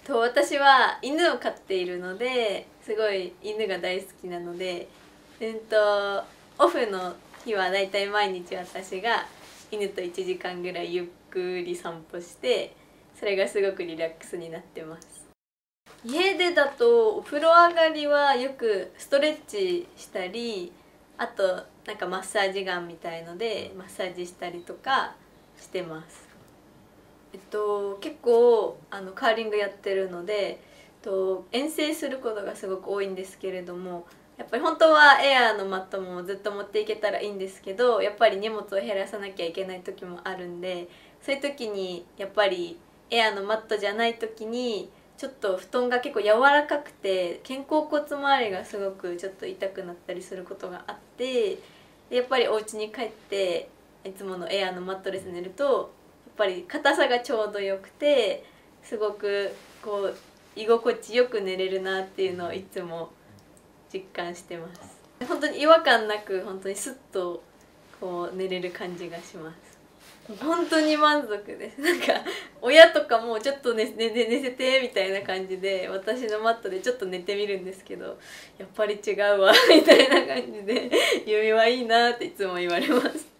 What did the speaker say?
私は犬を飼っているのですごい犬が大好きなので、オフの日はだいたい毎日私が犬と1時間ぐらいゆっくり散歩して、それがすごくリラックスになってます。家でだとお風呂上がりはよくストレッチしたり、あとなんかマッサージガンみたいのでマッサージしたりとかしてます。結構カーリングやってるので遠征することがすごく多いんですけれども、やっぱり本当はエアーのマットもずっと持っていけたらいいんですけど、やっぱり荷物を減らさなきゃいけない時もあるんで、そういう時にやっぱりエアーのマットじゃない時にちょっと布団が結構柔らかくて肩甲骨周りがすごくちょっと痛くなったりすることがあって、でやっぱりお家に帰っていつものエアーのマットレス寝るとやっぱり硬さがちょうどよくて、すごくこう居心地よく寝れるなっていうのをいつも実感してます。本当に違和感なく本当にスッとこう寝れる感じがします。本当に満足です。なんか親とかもちょっと寝せてみたいな感じで私のマットでちょっと寝てみるんですけど、やっぱり違うわみたいな感じで「弓はいいな」っていつも言われます。